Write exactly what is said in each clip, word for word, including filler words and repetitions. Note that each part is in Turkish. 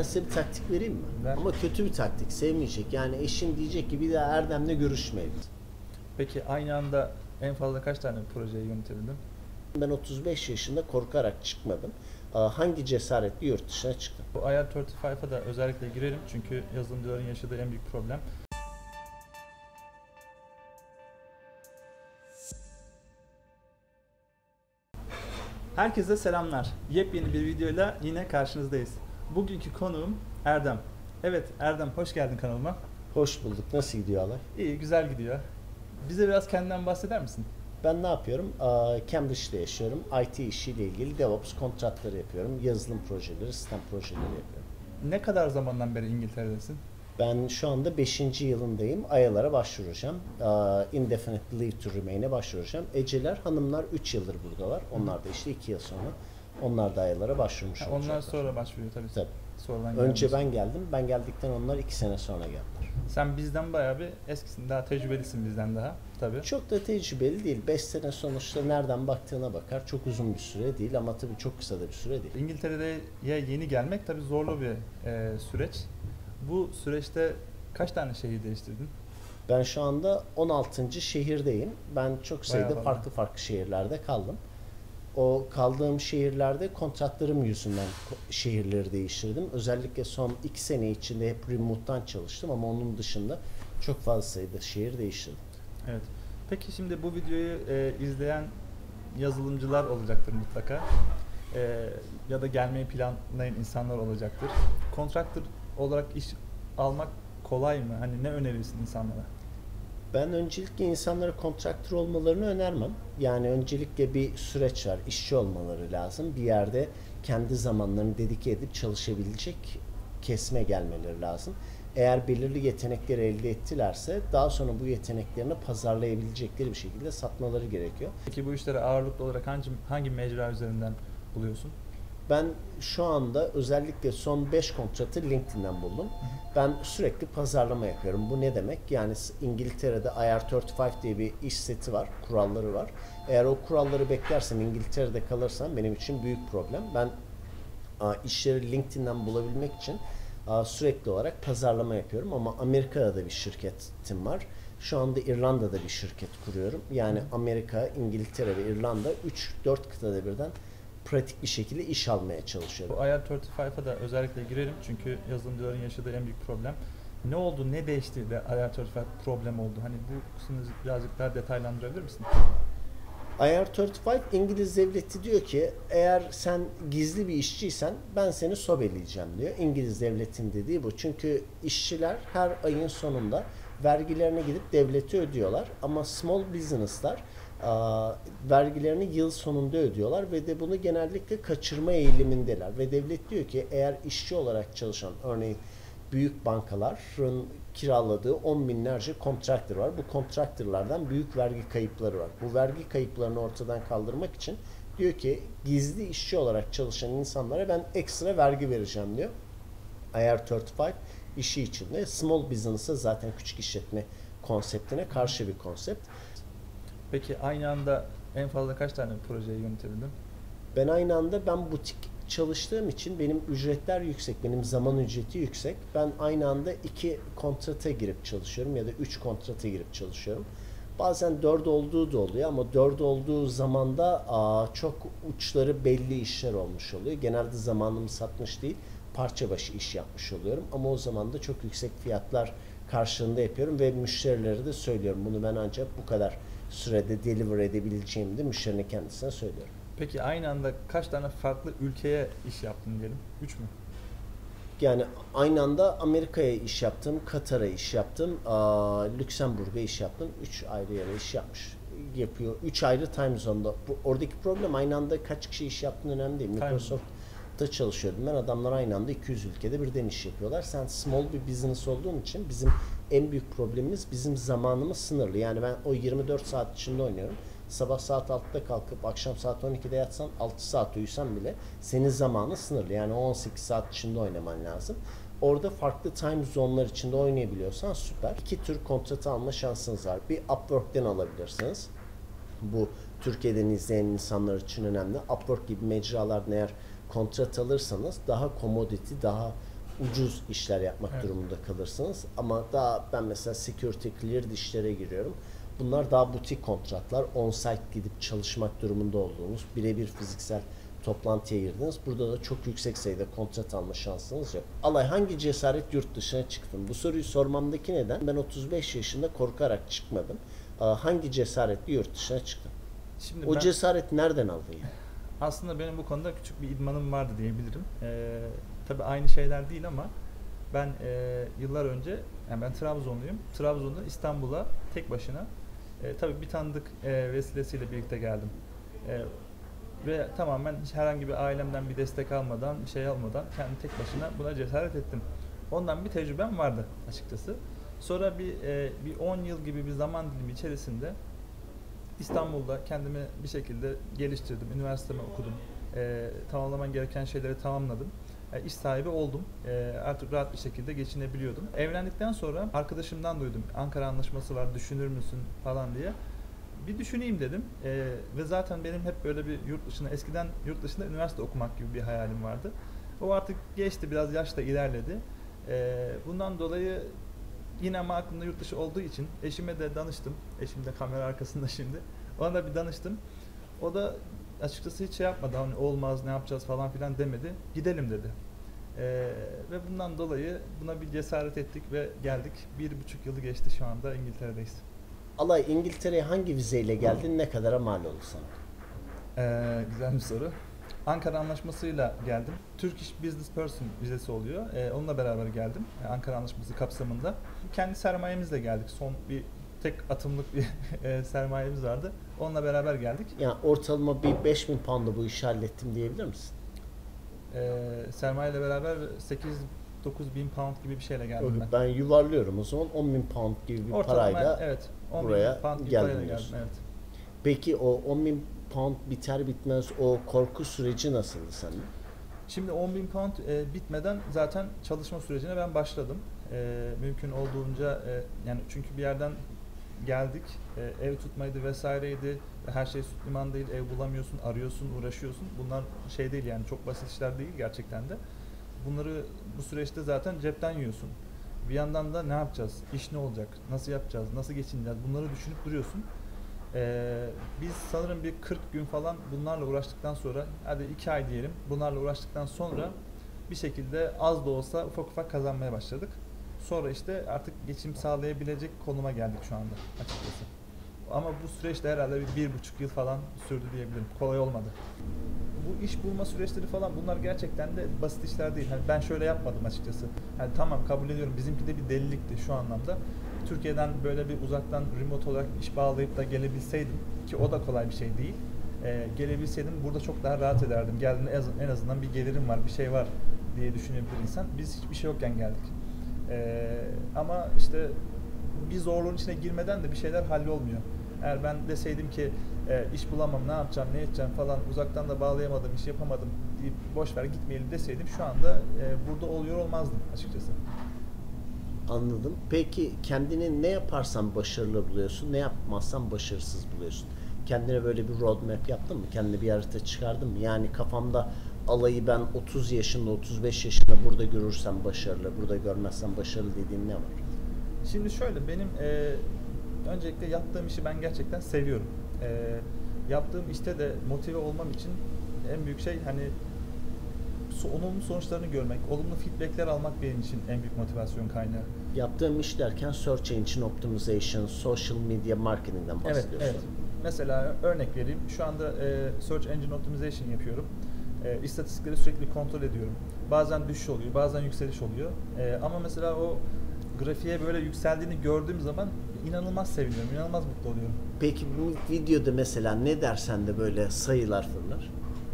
size bir taktik vereyim mi? Ver. Ama kötü bir taktik, sevmeyecek. Yani eşin diyecek ki bir daha Erdem'le görüşmeyelim. Peki aynı anda en fazla kaç tane projeyi yönetebildin? Ben otuz beş yaşında korkarak çıkmadım. Hangi cesaretle yurt dışına çıktım? Bu I R otuz beşe da özellikle girelim çünkü yazılımcıların yaşadığı en büyük problem. Herkese selamlar. Yepyeni bir videoyla yine karşınızdayız. Bugünkü konuğum Erdem. Evet Erdem, hoş geldin kanalıma. Hoş bulduk. Nasıl gidiyor alay? İyi, güzel gidiyor. Bize biraz kendinden bahseder misin? Ben ne yapıyorum? Cambridge'de yaşıyorum. I T işiyle ilgili DevOps kontratları yapıyorum. Yazılım projeleri, sistem projeleri yapıyorum. Ne kadar zamandan beri İngiltere'desin? Ben şu anda beşinci yılındayım. A Y A'lara başvuracağım. Indefinite Leave to Remain'e başvuracağım. Eceler, hanımlar üç yıldır buradalar. Onlar da işte iki yıl sonra onlar da A Y A'lara başvurmuş Ha, olacaklar. onlar sonra başvuruyor tabii. Tabii. Sonradan Önce gelmiş. ben geldim. Ben geldikten onlar iki sene sonra geldiler. Sen bizden bayağı bir eskisin, daha tecrübelisin bizden daha tabii. Çok da tecrübeli değil. beş sene sonuçta nereden baktığına bakar. Çok uzun bir süre değil ama tabii çok kısa da bir süre değil. İngiltere'ye yeni gelmek tabii zorlu bir e, süreç. Bu süreçte kaç tane şehir değiştirdin? Ben şu anda on altıncı şehirdeyim. Ben çok sayıda Bayağı farklı farklı şehirlerde kaldım. O kaldığım şehirlerde kontratlarım yüzünden şehirleri değiştirdim. Özellikle son iki sene içinde hep remote'dan çalıştım ama onun dışında çok fazla sayıda şehir değiştirdim. Evet. Peki şimdi bu videoyu e, izleyen yazılımcılar olacaktır mutlaka. E, ya da gelmeyi planlayan insanlar olacaktır. Kontraktör olarak iş almak kolay mı? Hani ne önerirsin insanlara? Ben öncelikle insanlara kontraktör olmalarını önermem. Yani öncelikle bir süreç var. İşçi olmaları lazım. Bir yerde kendi zamanlarını dedike edip çalışabilecek kesme gelmeleri lazım. Eğer belirli yetenekleri elde ettilerse daha sonra bu yeteneklerini pazarlayabilecekleri bir şekilde satmaları gerekiyor. Peki bu işleri ağırlıklı olarak hangi, hangi mecra üzerinden buluyorsun? Ben şu anda özellikle son beş kontratı LinkedIn'den buldum. Hı hı. Ben sürekli pazarlama yapıyorum. Bu ne demek? Yani İngiltere'de I R otuz beş diye bir iş seti var, kuralları var. Eğer o kuralları beklersen, İngiltere'de kalırsan benim için büyük problem. Ben işleri LinkedIn'den bulabilmek için sürekli olarak pazarlama yapıyorum. Ama Amerika'da da bir şirketim var. Şu anda İrlanda'da bir şirket kuruyorum. Yani Amerika, İngiltere ve İrlanda üç dört kıtada birden pratik bir şekilde iş almaya çalışıyorum. Bu I R otuz beşe da özellikle girelim çünkü yazılımcıların yaşadığı en büyük problem. Ne oldu, ne değişti de I R otuz beş problem oldu? Hani bu kısmını birazcık daha detaylandırabilir misin? I R otuz beş İngiliz devleti diyor ki eğer sen gizli bir işçiysen ben seni sobeleyeceğim diyor. İngiliz devletin dediği bu. Çünkü işçiler her ayın sonunda vergilerine gidip devlete ödüyorlar. Ama small business'lar vergilerini yıl sonunda ödüyorlar ve de bunu genellikle kaçırma eğilimindeler. Ve devlet diyor ki eğer işçi olarak çalışan örneğin büyük bankaların kiraladığı on binlerce kontraktör var. Bu kontraktörlerden büyük vergi kayıpları var. Bu vergi kayıplarını ortadan kaldırmak için diyor ki gizli işçi olarak çalışan insanlara ben ekstra vergi vereceğim diyor. I R otuz beş işi içinde small business'a zaten küçük işletme konseptine karşı bir konsept. Peki aynı anda en fazla kaç tane projeyi yönetebildin? Ben aynı anda ben butik çalıştığım için benim ücretler yüksek, benim zaman ücreti yüksek. Ben aynı anda iki kontrata girip çalışıyorum ya da üç kontrata girip çalışıyorum. Bazen dört olduğu da oluyor ama dört olduğu zamanda aa, çok uçları belli işler olmuş oluyor. Genelde zamanımı satmış değil, parça başı iş yapmış oluyorum. Ama o zaman da çok yüksek fiyatlar karşılığında yapıyorum ve müşterilere de söylüyorum. Bunu ben ancak bu kadar sürede deliver edebileceğimi de müşterinin kendisine söylüyorum. Peki aynı anda kaç tane farklı ülkeye iş yaptın diyelim? Üç mü? Yani aynı anda Amerika'ya iş yaptım, Katar'a iş yaptım, Lüksemburg'a iş yaptım. Üç ayrı yere iş yapmış. Yapıyor. Üç ayrı time zone'da. Bu, oradaki problem aynı anda kaç kişi iş yaptığın önemli değil. Microsoft'ta çalışıyordum ben. Adamlar aynı anda iki yüz ülkede birden iş yapıyorlar. Sen small bir business olduğun için bizim en büyük problemimiz bizim zamanımız sınırlı. Yani ben o yirmi dört saat içinde oynuyorum. Sabah saat altıda kalkıp akşam saat on ikide yatsan altı saat uyusan bile senin zamanın sınırlı. Yani on sekiz saat içinde oynaman lazım. Orada farklı time zone'lar içinde oynayabiliyorsan süper. İki tür kontratı alma şansınız var. Bir Upwork'ten alabilirsiniz. Bu Türkiye'den izleyen insanlar için önemli. Upwork gibi mecralardan eğer kontrat alırsanız daha commodity, daha ucuz işler yapmak Evet. durumunda kalırsınız. Ama daha ben mesela security cleared işlere giriyorum. Bunlar daha butik kontratlar. On-site gidip çalışmak durumunda olduğunuz, birebir fiziksel toplantıya girdiniz. Burada da çok yüksek sayıda kontrat alma şansınız yok. Alay, hangi cesaret yurt dışına çıktın? Bu soruyu sormamdaki neden? Ben otuz beş yaşında korkarak çıkmadım. Hangi cesaretle yurt dışına çıktın? Şimdi O ben, cesareti nereden aldın ya? aslında benim bu konuda küçük bir idmanım vardı diyebilirim. Ee, tabii aynı şeyler değil ama ben e, yıllar önce, yani ben Trabzonluyum. Trabzon'dan İstanbul'a tek başına, e, tabii bir tanıdık e, vesilesiyle birlikte geldim. E, ve tamamen hiç herhangi bir ailemden bir destek almadan, bir şey almadan kendi tek başına buna cesaret ettim. Ondan bir tecrübem vardı açıkçası. Sonra bir e, bir on yıl gibi bir zaman dilimi içerisinde İstanbul'da kendimi bir şekilde geliştirdim. Üniversitemi okudum. E, tamamlamam gereken şeyleri tamamladım. E, iş sahibi oldum. E, artık rahat bir şekilde geçinebiliyordum. Evlendikten sonra arkadaşımdan duydum. Ankara Anlaşması var, düşünür müsün falan diye. Bir düşüneyim dedim. E, ve zaten benim hep böyle bir yurt dışına, eskiden yurt dışında üniversite okumak gibi bir hayalim vardı. O artık geçti, biraz yaş da ilerledi. E, bundan dolayı yine ama aklımda yurt dışı olduğu için eşime de danıştım. Eşim de kamera arkasında şimdi. Ona da bir danıştım. O da açıkçası hiç şey yapmadı. Hani olmaz, ne yapacağız falan filan demedi. Gidelim dedi. Ee, ve bundan dolayı buna bir cesaret ettik ve geldik. Bir buçuk yılı geçti, şu anda İngiltere'deyiz. Alay, İngiltere'ye hangi vizeyle geldin? Ne kadara mal oldu sana? Ee, güzel bir soru. Ankara Anlaşması'yla geldim. Turkish Business Person vizesi oluyor. Ee, onunla beraber geldim. Ee, Ankara Anlaşması kapsamında. Kendi sermayemizle geldik. Son bir tek atımlık bir sermayemiz vardı. Onunla beraber geldik. Yani ortalama bir beş bin pound'la bu işi hallettim diyebilir misin? Ee, sermayeyle beraber sekiz dokuz bin pound gibi bir şeyle geldim ben. Ben yuvarlıyorum o zaman on bin pound gibi bir Ortalama, parayla evet, on buraya bin pound gibi geldin parayla diyorsun. geldim, evet. Peki o on bin pound biter bitmez o korku süreci nasıldı sende? Şimdi on bin pound e, bitmeden zaten çalışma sürecine ben başladım. E, mümkün olduğunca e, yani çünkü bir yerden geldik, e, ev tutmaydı vesaireydi, her şey süt liman değil, ev bulamıyorsun, arıyorsun, uğraşıyorsun. Bunlar şey değil, yani çok basit işler değil gerçekten de. Bunları bu süreçte zaten cepten yiyorsun. Bir yandan da ne yapacağız, iş ne olacak, nasıl yapacağız, nasıl geçineceğiz, bunları düşünüp duruyorsun. Ee, biz sanırım bir kırk gün falan bunlarla uğraştıktan sonra, hadi iki ay diyelim, bunlarla uğraştıktan sonra bir şekilde az da olsa ufak ufak kazanmaya başladık. Sonra işte artık geçim sağlayabilecek konuma geldik şu anda açıkçası. Ama bu süreçte herhalde bir, bir buçuk yıl falan sürdü diyebilirim. Kolay olmadı. Bu iş bulma süreçleri falan, bunlar gerçekten de basit işler değil. Hani ben şöyle yapmadım açıkçası. Yani tamam, kabul ediyorum, bizimki de bir delilikti şu anlamda. Türkiye'den böyle bir uzaktan remote olarak iş bağlayıp da gelebilseydim, ki o da kolay bir şey değil. Ee, gelebilseydim burada çok daha rahat ederdim. Geldiğimde en azından bir gelirim var, bir şey var diye düşünebilir insan. Biz hiçbir şey yokken geldik. Ee, ama işte bir zorluğun içine girmeden de bir şeyler hallolmuyor. Eğer ben deseydim ki e, iş bulamam, ne yapacağım, ne edeceğim falan, uzaktan da bağlayamadım, iş yapamadım deyip boş ver gitmeyelim deseydim, şu anda e, burada oluyor olmazdım açıkçası. Anladım. Peki kendini ne yaparsan başarılı buluyorsun, ne yapmazsan başarısız buluyorsun? Kendine böyle bir roadmap yaptın mı? Kendine bir harita çıkardın mı? Yani kafamda alayı ben otuz yaşında, otuz beş yaşında burada görürsem başarılı, burada görmezsem başarılı dediğin ne var? Şimdi şöyle, benim e, öncelikle yaptığım işi ben gerçekten seviyorum. E, yaptığım işte de motive olmam için en büyük şey, hani olumlu sonuçlarını görmek, olumlu feedbackler almak benim için en büyük motivasyon kaynağı. Yaptığım iş derken Search Engine Optimization, Social Media Marketing'den bahsediyorsun. Evet, evet. Mesela örnek vereyim. Şu anda e, Search Engine Optimization yapıyorum. E, istatistikleri sürekli kontrol ediyorum. Bazen düşüş oluyor, bazen yükseliş oluyor. E, ama mesela o grafiğe böyle yükseldiğini gördüğüm zaman inanılmaz seviniyorum, inanılmaz mutlu oluyorum. Peki bu videoda mesela ne dersen de böyle sayılar fırlar?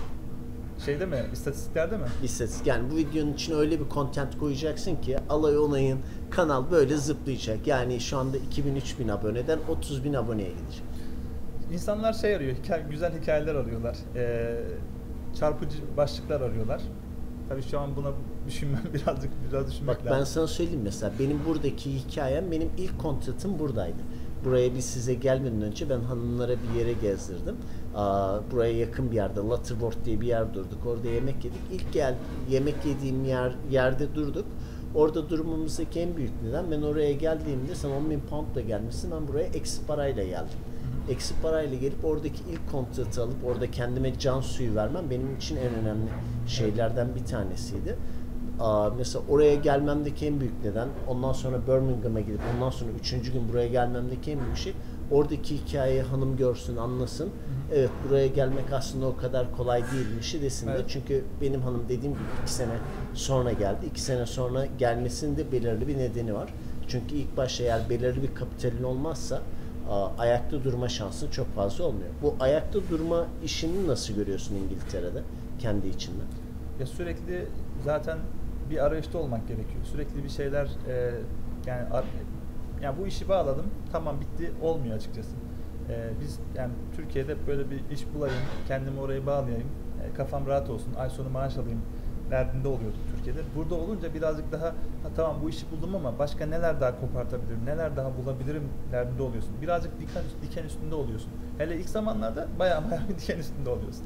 Şeyde mi, istatistiklerde mi? İstatistik. Yani bu videonun içine öyle bir content koyacaksın ki alay olayın kanal böyle zıplayacak. Yani şu anda iki bin üç bin aboneden otuz bin aboneye gidecek. İnsanlar şey arıyor, hikaye, güzel hikayeler arıyorlar. Ee, çarpıcı başlıklar arıyorlar. Tabii şu an buna düşünmem birazcık biraz düşünmek Bak lazım. ben sana söyleyeyim, mesela benim buradaki hikayem, benim ilk kontratım buradaydı. Buraya biz size gelmeden önce ben hanımlara bir yere gezdirdim. Aa, buraya yakın bir yerde, Lutterworth diye bir yer durduk. Orada yemek yedik. İlk gel yemek yediğim yer yerde durduk. Orada durumumuzdaki en büyük neden, ben oraya geldiğimde sen on bin poundla gelmişsin, ben buraya eksi parayla geldim. Eksi parayla gelip oradaki ilk kontratı alıp orada kendime can suyu vermem benim için en önemli şeylerden bir tanesiydi. Aa, mesela oraya gelmemdeki en büyük neden, ondan sonra Birmingham'a gidip ondan sonra üçüncü gün buraya gelmemdeki en büyük şey, oradaki hikayeyi hanım görsün, anlasın. Hı hı. Evet, buraya gelmek aslında o kadar kolay değilmiş desin de. Evet. Çünkü benim hanım dediğim gibi iki sene sonra geldi. İki sene sonra gelmesinin de belirli bir nedeni var. Çünkü ilk başta eğer belirli bir kapitalin olmazsa a, ayakta durma şansın çok fazla olmuyor. Bu ayakta durma işini nasıl görüyorsun İngiltere'de kendi içinde? Ya sürekli zaten bir arayışta olmak gerekiyor. Sürekli bir şeyler e, yani yani bu işi bağladım, tamam bitti olmuyor açıkçası. E, biz yani Türkiye'de böyle bir iş bulayım, kendimi oraya bağlayayım, e, kafam rahat olsun, ay sonu maaş alayım derdinde oluyorduk Türkiye'de. Burada olunca birazcık daha ha, tamam bu işi buldum ama başka neler daha kopartabilirim, neler daha bulabilirim derdinde oluyorsun. Birazcık diken, diken üstünde oluyorsun. Hele ilk zamanlarda bayağı bayağı bir diken üstünde oluyorsun.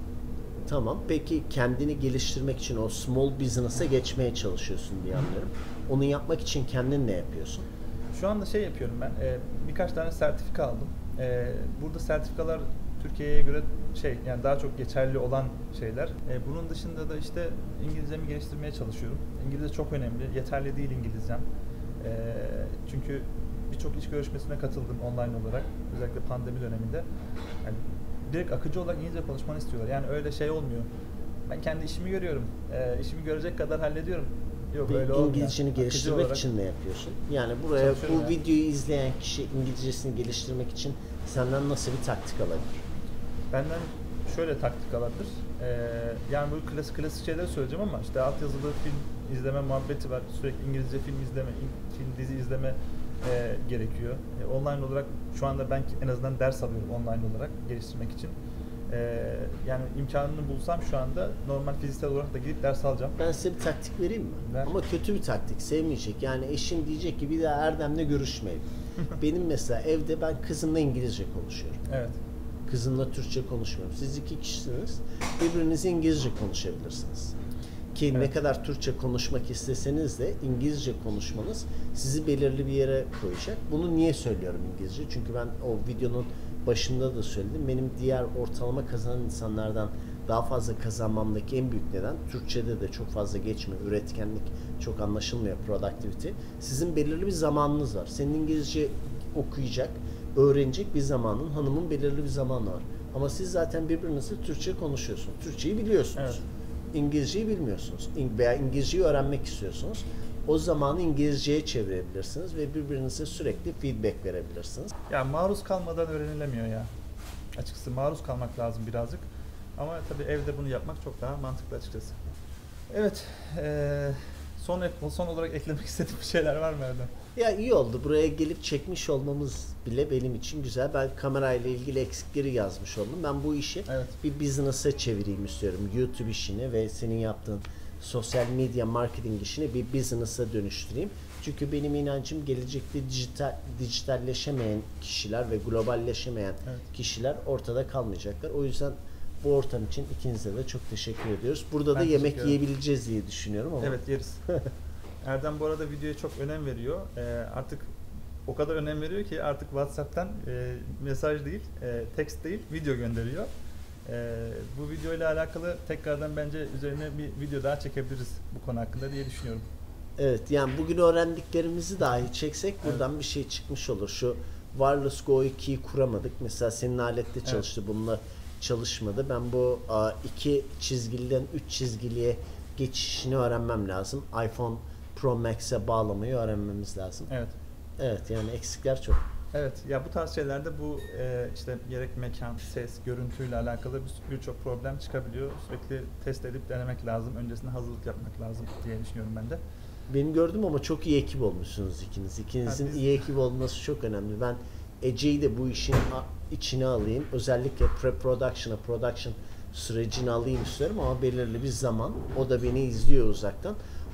Tamam. Peki kendini geliştirmek için o small business'a geçmeye çalışıyorsun diye anlıyorum. Onu yapmak için kendin ne yapıyorsun? Şu anda şey yapıyorum ben. E, birkaç tane sertifika aldım. E, burada sertifikalar Türkiye'ye göre şey yani daha çok geçerli olan şeyler. E, bunun dışında da işte İngilizcemi geliştirmeye çalışıyorum. İngilizce çok önemli. Yeterli değil İngilizcem. E, çünkü birçok iş görüşmesine katıldım online olarak. Özellikle pandemi döneminde. Yani direkt akıcı olarak İngilizce konuşmanı istiyorlar. Yani öyle şey olmuyor. Ben kendi işimi görüyorum. E, işimi görecek kadar hallediyorum. Yok, öyle İngilizceni geliştirmek olarak için ne yapıyorsun? Yani buraya bu yani. videoyu izleyen kişi İngilizcesini geliştirmek için senden nasıl bir taktik alabilir? Benden şöyle taktik alabilir. Ee, yani böyle klasik klasik şeyleri söyleyeceğim ama işte altyazılı film izleme muhabbeti var. Sürekli İngilizce film izleme, film dizi izleme e, gerekiyor. E, online olarak şu anda ben en azından ders alıyorum online olarak geliştirmek için. Ee, yani imkanını bulsam şu anda normal fiziksel olarak da gidip ders alacağım. Ben size bir taktik vereyim mi? Ver. Ama kötü bir taktik, sevmeyecek. Yani eşin diyecek ki bir daha Erdem'le görüşmeyin. Benim mesela evde ben kızımla İngilizce konuşuyorum. Evet. Kızımla Türkçe konuşmuyorum. Siz iki kişisiniz, birbirinize İngilizce konuşabilirsiniz. Ki evet. Ne kadar Türkçe konuşmak isteseniz de İngilizce konuşmanız sizi belirli bir yere koyacak. Bunu niye söylüyorum İngilizce? Çünkü ben o videonun başında da söyledim. Benim diğer ortalama kazanan insanlardan daha fazla kazanmamdaki en büyük neden, Türkçe'de de çok fazla geçmiyor. Üretkenlik çok anlaşılmıyor, productivity. Sizin belirli bir zamanınız var. Senin İngilizce okuyacak, öğrenecek bir zamanın, hanımın belirli bir zamanı var. Ama siz zaten birbirinizle Türkçe konuşuyorsunuz. Türkçeyi biliyorsunuz. Evet. İngilizceyi bilmiyorsunuz. Veya İngilizceyi öğrenmek istiyorsunuz. O zamanı İngilizceye çevirebilirsiniz ve birbirinize sürekli feedback verebilirsiniz. Ya maruz kalmadan öğrenilemiyor ya. Açıkçası maruz kalmak lazım birazcık. Ama tabii evde bunu yapmak çok daha mantıklı açıkçası. Evet, ee, son son olarak eklemek istediğim şeyler var mı Erdem? Ya iyi oldu. Buraya gelip çekmiş olmamız bile benim için güzel. Ben kamerayla ilgili eksikleri yazmış oldum. Ben bu işi evet. bir business'a çevireyim istiyorum. YouTube işini ve senin yaptığın sosyal medya marketing işini bir business'a dönüştüreyim. Çünkü benim inancım gelecekte dijital, dijitalleşemeyen kişiler ve globalleşemeyen evet. kişiler ortada kalmayacaklar. O yüzden bu ortam için ikinize de çok teşekkür ediyoruz. Burada ben da yemek yiyebileceğiz diye düşünüyorum ama. Evet, yeriz. Erdem bu arada videoya çok önem veriyor. Ee, artık o kadar önem veriyor ki artık WhatsApp'tan e, mesaj değil, e, text değil, video gönderiyor. E, bu video ile alakalı tekrardan bence üzerine bir video daha çekebiliriz bu konu hakkında diye düşünüyorum. Evet, yani bugün öğrendiklerimizi dahi çeksek buradan evet. bir şey çıkmış olur. Şu Wireless Go ikiyi kuramadık. Mesela senin alette çalıştı, evet. bununla çalışmadı. Ben bu iki çizgiliden üç çizgiliye geçişini öğrenmem lazım. iPhone Pro Max'e bağlamayı öğrenmemiz lazım. Evet. Evet, yani eksikler çok. Evet, ya bu tarz şeylerde bu e, işte gerek mekan, ses, görüntüyle alakalı birçok problem çıkabiliyor. Sürekli test edip denemek lazım. Öncesinde hazırlık yapmak lazım diye düşünüyorum ben de. Benim gördüm ama çok iyi ekip olmuşsunuz ikiniz. İkinizin ha, biz... iyi ekip olması çok önemli. Ben Ece'yi de bu işin içine alayım. Özellikle pre-production'a, production sürecini alayım istiyorum ama belirli bir zaman. O da beni izliyor uzaktan.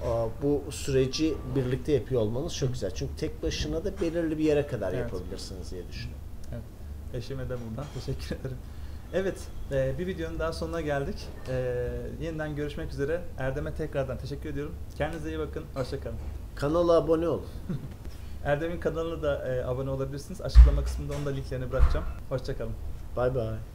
Aa, bu süreci birlikte yapıyor olmanız çok güzel. Çünkü tek başına da belirli bir yere kadar Evet. yapabilirsiniz diye düşünüyorum. Evet. Eşime de buradan teşekkür ederim. Evet, e, bir videonun daha sonuna geldik. E, yeniden görüşmek üzere. Erdem'e tekrardan teşekkür ediyorum. Kendinize iyi bakın. Hoşçakalın. Kanala abone olun. Erdem'in kanalına da e, abone olabilirsiniz. Açıklama kısmında onun da linklerini bırakacağım. Hoşçakalın. Bay bay.